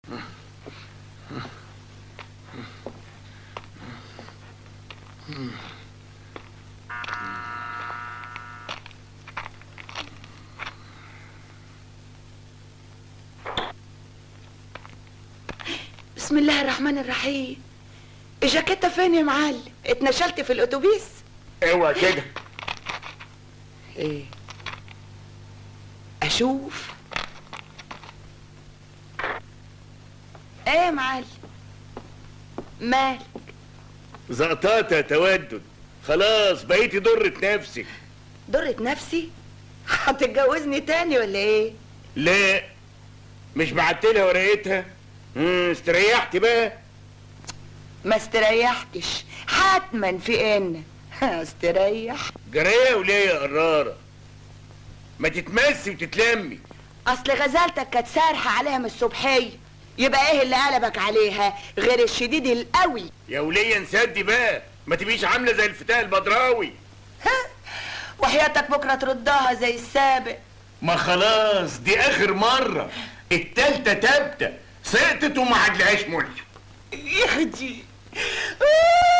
بسم الله الرحمن الرحيم. الجاكيتة فين يا معلم؟ اتنشلت في الاتوبيس؟ اوعى كده. ايه؟ اشوف. ايه يا معلم؟ مالك؟ زقطات يا تودد، خلاص بقيتي ضرة نفسك. ضرة نفسي؟ هتتجوزني تاني ولا ايه؟ لا، مش بعتلها ورقتها. استريحتي بقى؟ ما استريحتش، حتما في ان استريح. جريه وليه يا قراره؟ ما تتمسي وتتلمي. اصل غزالتك كانت سارحه عليها من الصبحيه، يبقى ايه اللي قلبك عليها غير الشديد القوي؟ يا وليه نسدي بقى، ما تبقيش عامله زي الفتاة البدراوي. وحياتك بكره تردها زي السابق. ما خلاص دي اخر مره، التالتة تابتة، سقطت وما عدلهاش ملح. يخدي